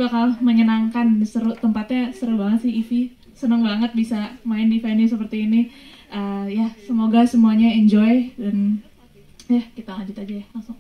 bakal menyenangkan, seru, tempatnya seru banget sih Ivy. Seneng banget bisa main di venue seperti ini. Ya semoga semuanya enjoy dan ya kita lanjut aja ya langsung.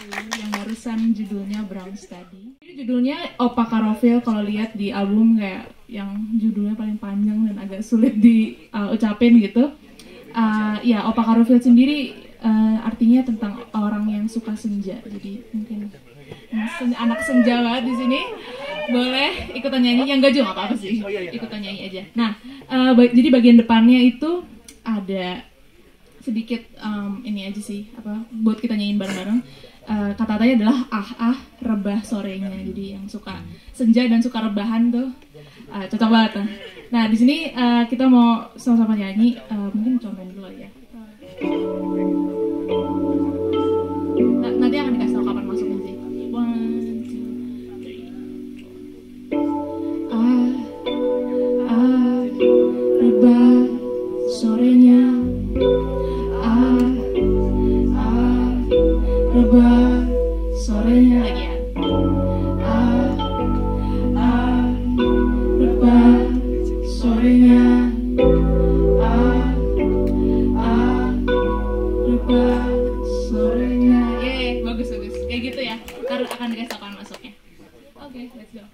Yang barusan judulnya Brown Study. Ini judulnya Opa Karofil. Kalau lihat di album kayak yang judulnya paling panjang dan agak sulit diucapin gitu. Ya Opa Karofil sendiri artinya tentang orang yang suka senja. Jadi mungkin anak senja banget di sini. Boleh ikutan nyanyi, yang enggak juga nggak apa-apa sih. Ikutan nyanyi aja. Nah, jadi bagian depannya itu ada sedikit ini aja sih, apa buat kita nyanyiin bareng-bareng. Kata-katanya adalah rebah sorenya. Jadi yang suka senja dan suka rebahan tuh cocok banget. Nah di sini kita mau sama-sama nyanyi. Mungkin contohin dulu ya. Nanti akan dikasih tahu kapan masuknya sih. 1, 2, 3. Rebah sorenya. Rebah sorenya lagi ya. Rebah sorenya. Rebah sorenya. Bagus. Kayak gitu ya. Ntar akan dikasih tahu masuknya. Oke, let's go.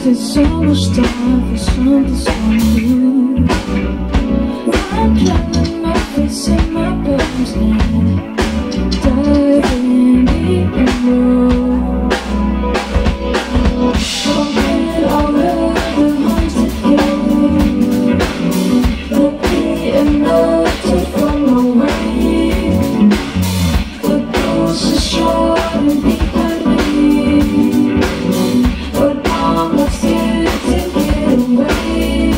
wasted so much time for something so new. I'm planning my face and my bones and diving deep in love. Forget all of the haunted feelings, but be enough to find my way. The ghost is short behind me, but I'm not scared to get away.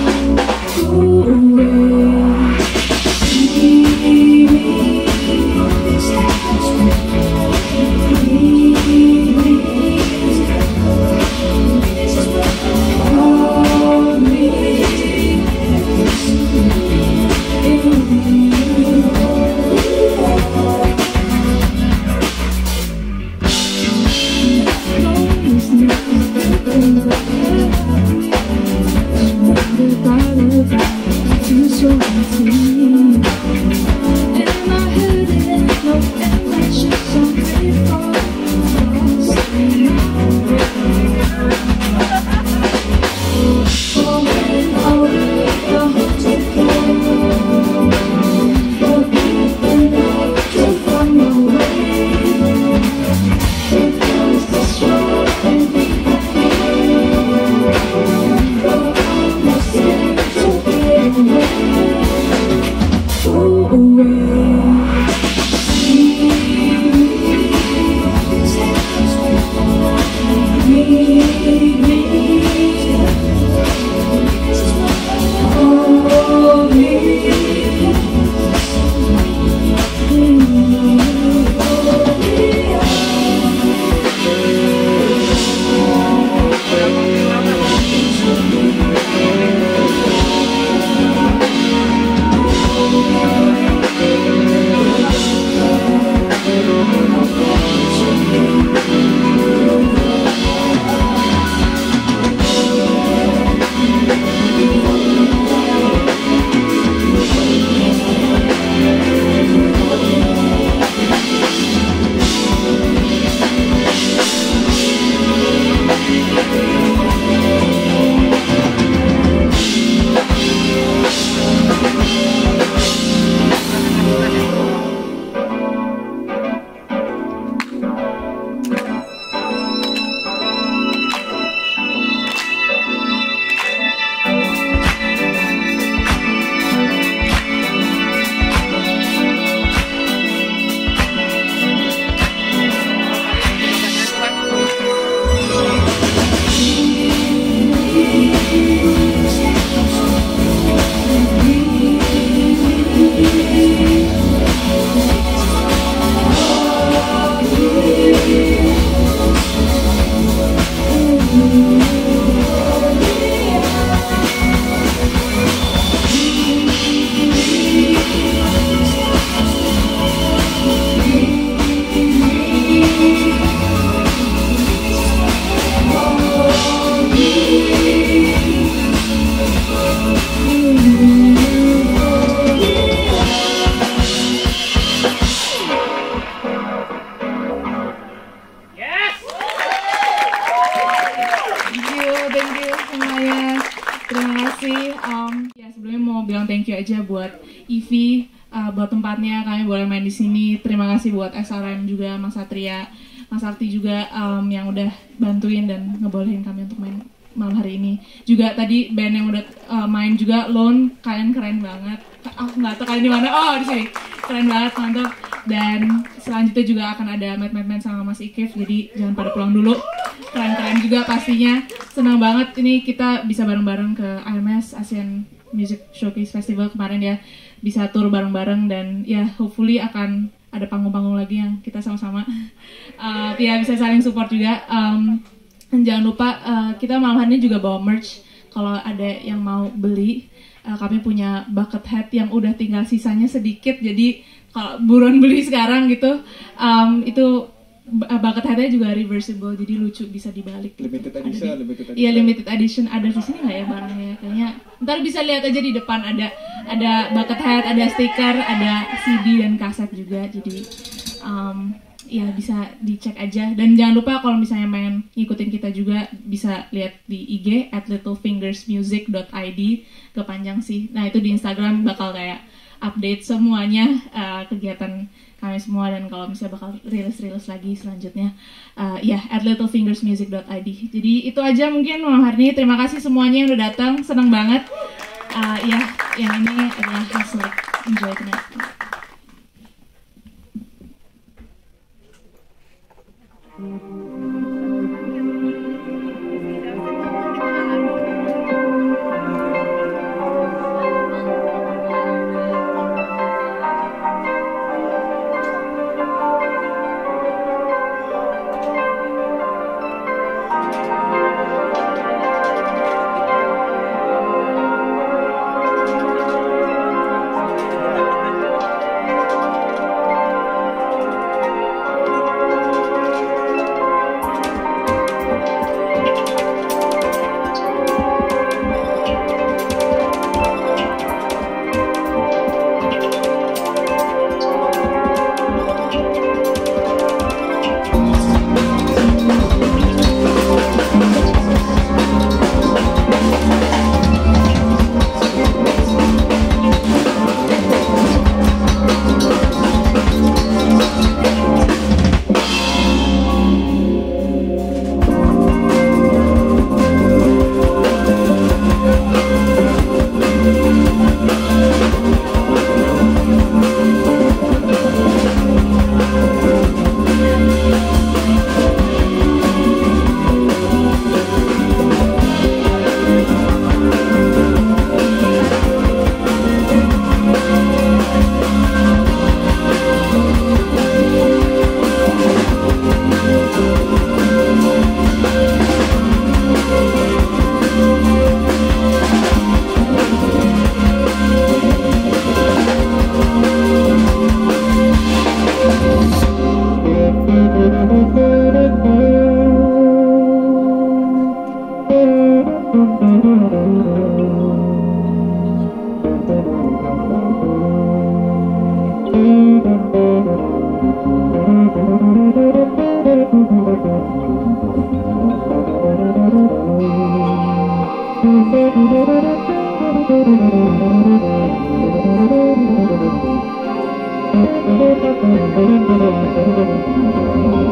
Away. See me, hold me. Thank you aja buat Ivy, buat tempatnya kami boleh main di sini. Terima kasih buat SRM juga, Mas Satria, Mas Arti juga yang udah bantuin dan ngebolehin kami untuk main malam hari ini. Juga tadi band yang udah main juga, Lone, kalian keren banget. Aku nggak tahu kalian di mana. Oh, di sini. Keren banget, mantap. Dan selanjutnya juga akan ada Matt sama Mas Ikif. Jadi jangan pada pulang dulu. Keren-keren juga pastinya. Senang banget ini kita bisa bareng-bareng ke AMS Asian Music Showcase Festival kemarin ya, bisa tour bareng-bareng dan ya hopefully akan ada panggung-panggung lagi yang kita sama-sama ya bisa saling support juga. Jangan lupa kita malam hari ini juga bawa merch, kalau ada yang mau beli kami punya bucket hat yang udah tinggal sisanya sedikit, jadi kalau buruan beli sekarang gitu. Itu bucket hatnya juga reversible, jadi lucu, bisa dibalik. Limited edition. Iya, limited edition. Ada di sini nggak ya barangnya? Kayaknya ntar bisa lihat aja di depan, ada bucket hat, ada stiker, ada CD dan kaset juga. Jadi ya bisa dicek aja. Dan jangan lupa kalau misalnya pengen ngikutin kita juga bisa lihat di IG @littlefingersmusic.id, kepanjang sih. Nah itu di Instagram bakal kayak update semuanya kegiatan kami semua, dan kalau misalnya bakal rilis lagi selanjutnya ya @littlefingersmusic.id. Jadi itu aja mungkin malam hari ini. Terima kasih semuanya yang udah datang, seneng banget. Ya yang ini adalah hasil enjoy tonight.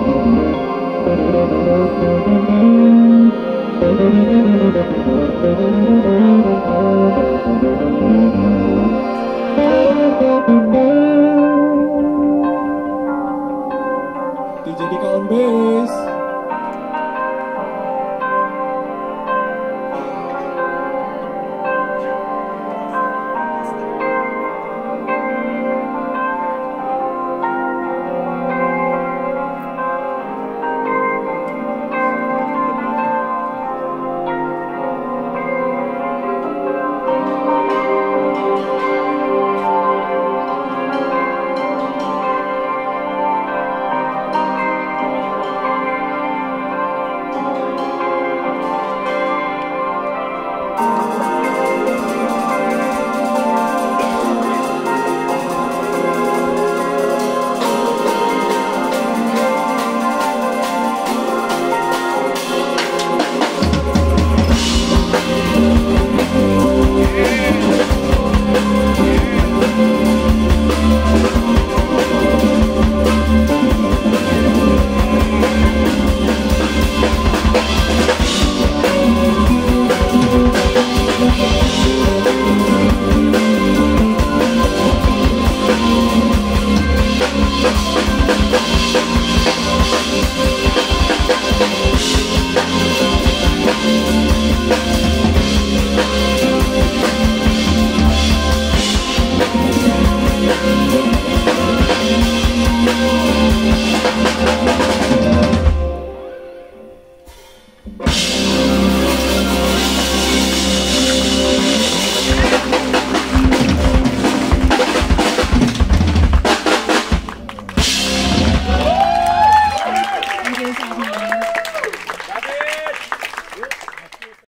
Thank you.